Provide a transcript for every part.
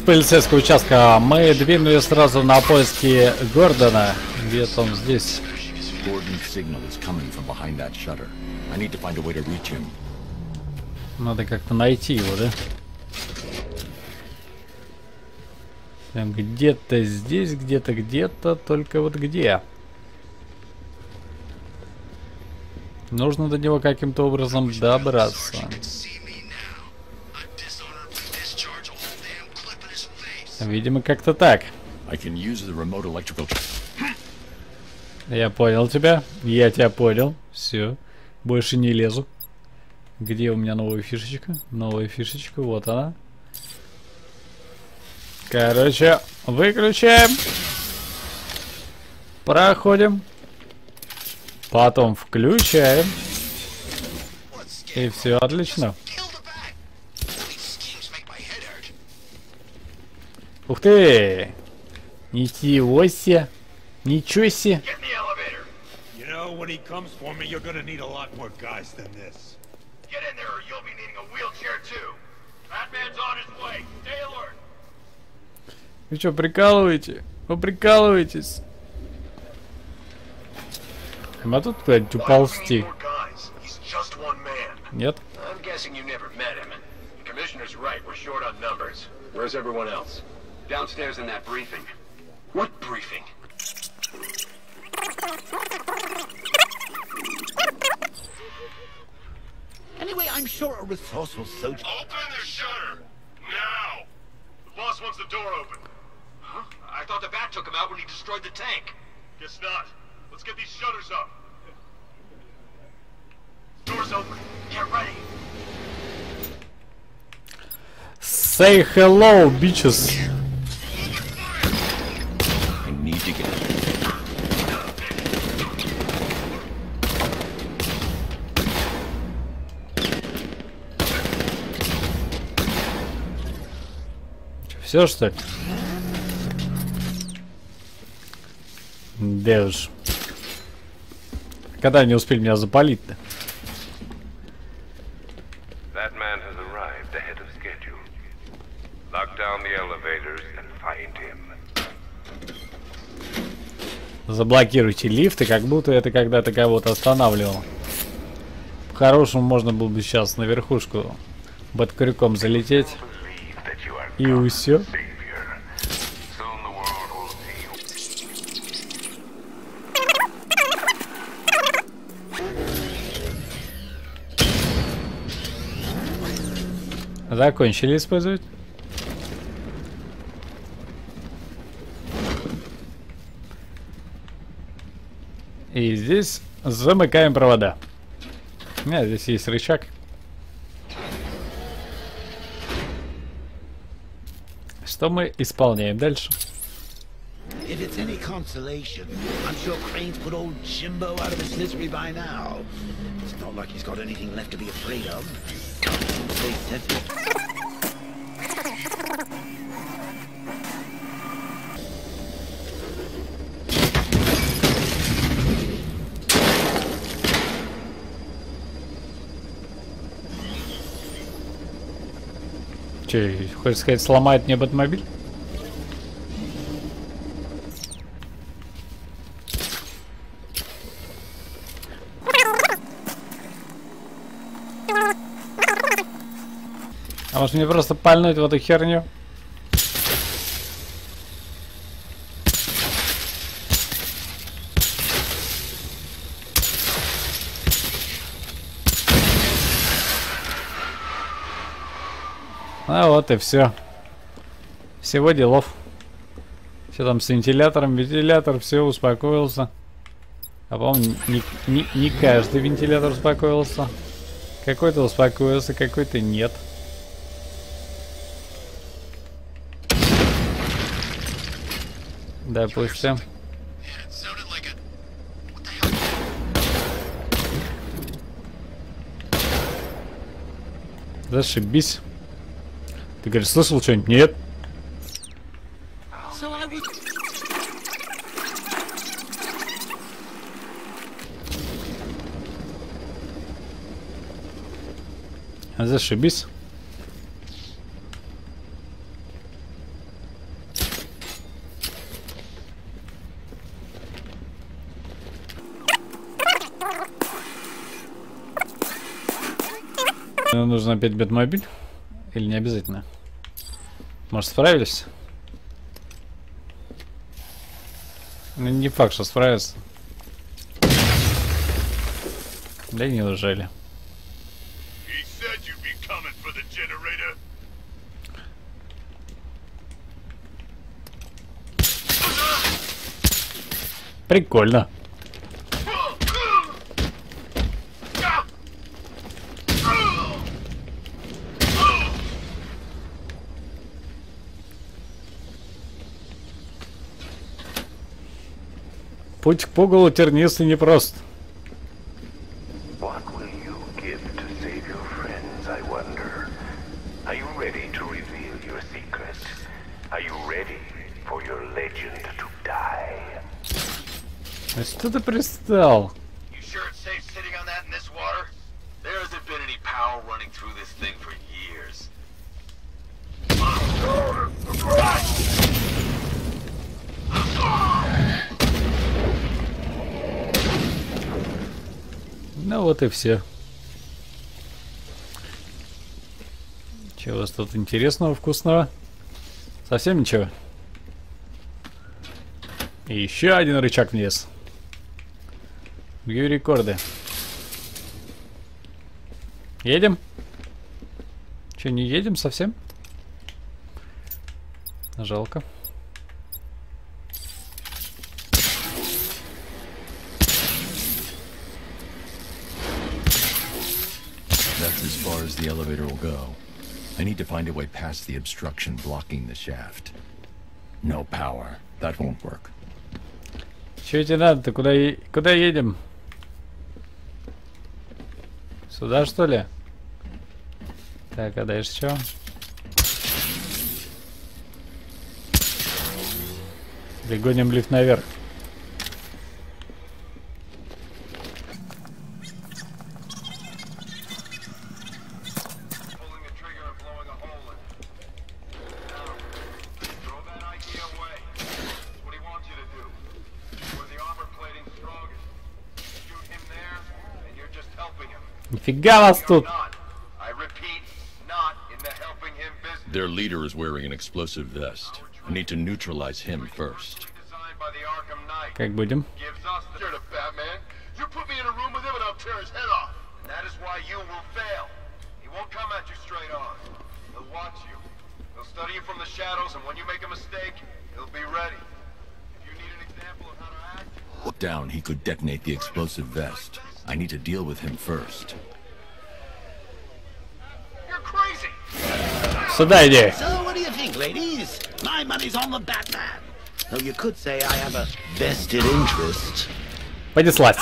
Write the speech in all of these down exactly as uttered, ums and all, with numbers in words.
полицейского участка. Мы двинули сразу на поиски Гордона. Где-то он здесь. Надо как-то найти его, да? Там где-то здесь, где-то, где-то, только вот где? Нужно до него каким-то образом добраться. Видимо, как-то так. Я понял тебя. Я тебя понял. Все. Больше не лезу. Где у меня новая фишечка? Новая фишечка. Вот она. Короче, выключаем. Проходим. Потом включаем. И все отлично. Ух ты! Ничего себе! Ничего себе! Вы что, прикалываете? Вы прикалываетесь? А тут куда-нибудь уползти? Нет? Downstairs in that briefing. What briefing? Anyway, I'm sure a resourceful soldier. Open the shutter! Now! The boss wants the door open. Huh? I thought the bat took him out when he destroyed the tank. Guess not. Let's get these shutters up. Door's open. Get ready. Say hello, bitches. Все, что ли? Да уж. Когда они успели меня запалить-то? Заблокируйте лифты, как будто это когда-то кого-то останавливало. По-хорошему можно было бы сейчас на верхушку бэткрюком залететь. И усё. Закончили использовать. И здесь замыкаем провода. А, здесь есть рычаг. Что мы исполняем дальше? If it's any consolation, I'm sure Crane's put old Jimbo out of his misery by now. It's not like he's got anything left to be afraid of. Че, хочешь сказать, сломает мне Бэтмобиль? А может мне просто пальнуть в эту херню? А вот и все. Всего делов. Все там с вентилятором. Вентилятор, все, успокоился. А по-моему, не, не, не каждый вентилятор успокоился. Какой-то успокоился, какой-то нет. Допустим. Зашибись. Ты говоришь, слышал что-нибудь? Нет. Зашибись. нам нужно опять Бэтмобиль? Или не обязательно? Может, справились? Ну, не факт, что справятся. Да неужели? He said you'd be coming for the generator. Прикольно. Путь к пугалу тернистый непрост. What will you give to save your friends, I wonder? Are you ready to reveal your secret? Are you ready for your legend to die? А что ты пристал? You sure it's safe sitting on that in this water? There hasn't been any power running through this thing for years. Ну вот и все. Чего у вас тут интересного, вкусного? Совсем ничего. И еще один рычаг вниз. Бью рекорды. Едем? Че, не едем совсем? Жалко. That's as far as the elevator will go. I need to find a way past the obstruction blocking the shaft. No power. That won't work. Че тебе надо-то? Куда, е куда едем? Сюда, что ли? Так, а дальше что? Или гоним лифт наверх? Нифига вас тут! Their leader is wearing an explosive vest. I need to neutralize him first. Как будем? Down, he could detonate the explosive vest. I need to deal with him first. You're crazy. Сюда иди. So what do you think, ladies? My money's on the Batman. Though you could say I have a vested interest. Понеслась.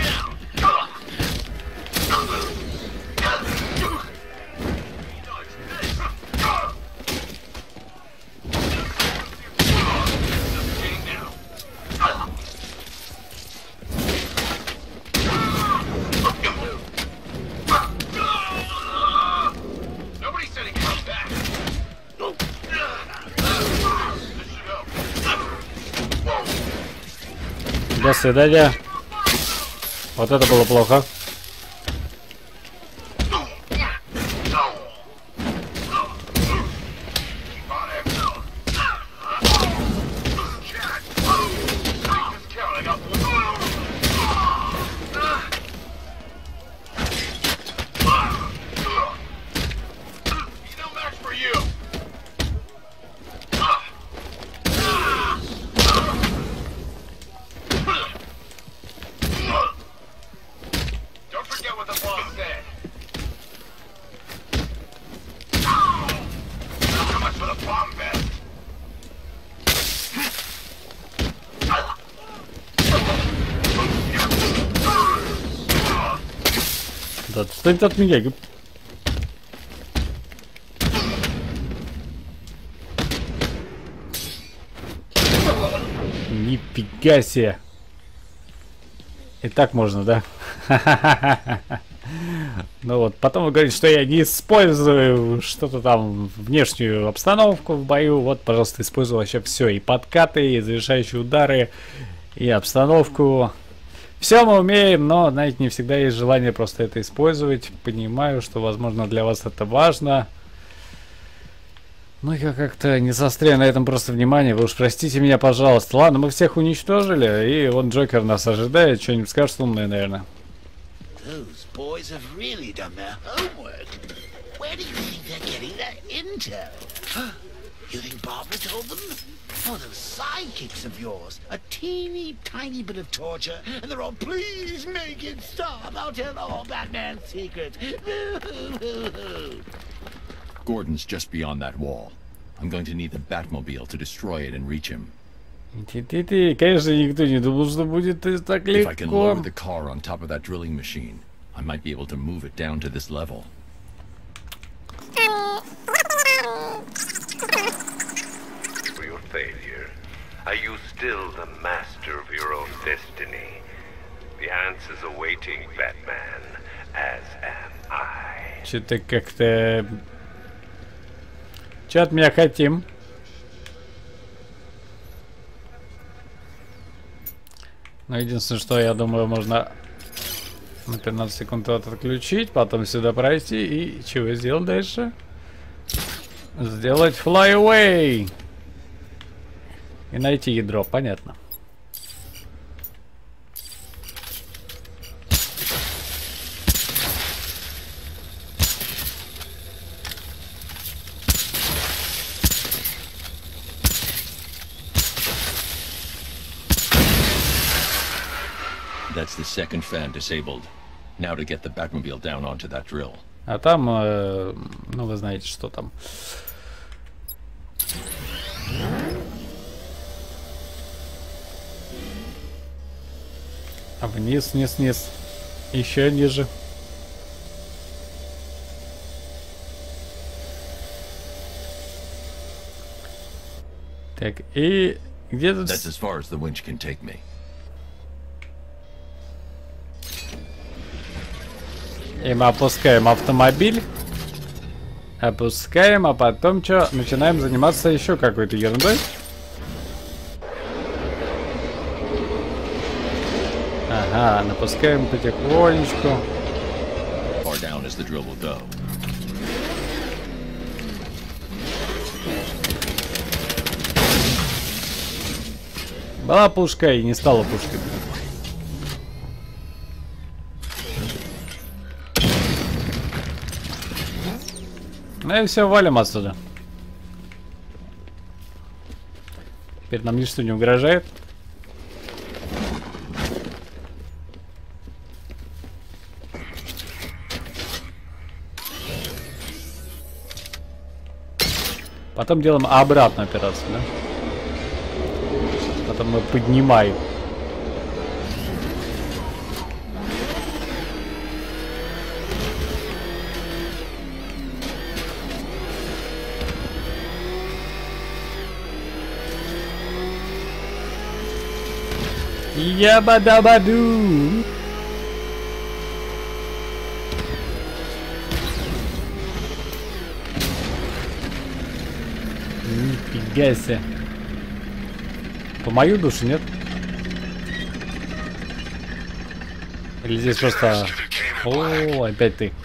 До свидания. Вот это было плохо. Да отстань от меня. Нифига себе. И так можно, да? Ну вот, потом вы говорите, что я не использую что-то там, внешнюю обстановку в бою. Вот, пожалуйста, использую вообще все. И подкаты, и завершающие удары, и обстановку. Все мы умеем, но, знаете, не всегда есть желание просто это использовать. Понимаю, что, возможно, для вас это важно. Ну, я как-то не заостряю на этом просто внимание. Вы уж простите меня, пожалуйста. Ладно, мы всех уничтожили, и вот Джокер нас ожидает. Что-нибудь скажет умное, наверное. Those boys have really done their homework. Where do you think they're getting their intel? You think Barbara told them? Oh, those sidekicks of yours. A teeny tiny bit of torture, and they're all, please make it stop. I'll tell all Batman's secrets. Gordon's just beyond that wall. I'm going to need the Batmobile to destroy it and reach him. Ты-ты-ты, конечно, никто не думал, что будет так If I can lower легко. the car on top of that drilling machine, I might be able to move it down to this level. For your failure, are you still the master of your own destiny? The answer's awaiting, Batman, as am I. Что-то как-то... Че от меня хотим? Но единственное, что я думаю, можно на пятнадцать секунд вот отключить, потом сюда пройти и чего сделать дальше? Сделать fly away! И найти ядро, понятно. That's the second fan disabled. Now to get the Batmobile down onto that drill. А там, э, ну вы знаете, что там. А вниз, вниз, вниз. Еще ниже. Так, и где тут... That's as far as the winch can take me. И мы опускаем автомобиль. Опускаем, а потом что? Начинаем заниматься еще какой-то ерундой. Ага, напускаем потихонечку. Far down as the drill will go. Была пушка и не стала пушкой. Ну и все, валим отсюда. Теперь нам ничто не угрожает. Потом делаем обратную операцию, да? Потом мы поднимаем. Ябадабаду. Нифига себе. По мою душу, нет? Или здесь просто... О, опять ты.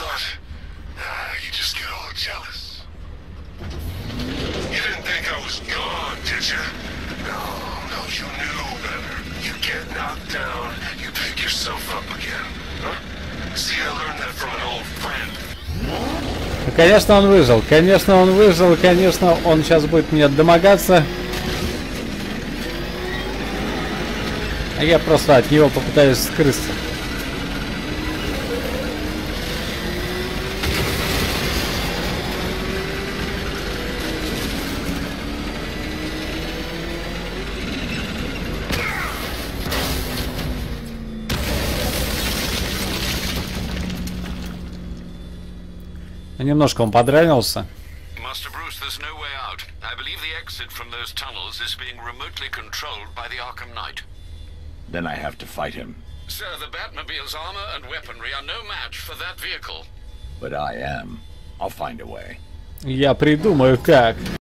Ну, конечно, он выжил. Конечно, он выжил. Конечно, он сейчас будет мне домогаться. А я просто от него попытаюсь скрыться. Немножко он подранился. Master Bruce, there's no way out. I believe the exit from those tunnels is being remotely controlled by the Arkham Knight. Then I have to fight him. Sir, the Batmobile's armor and weaponry are no match for that vehicle. But I am. I'll find a way. Я придумаю как.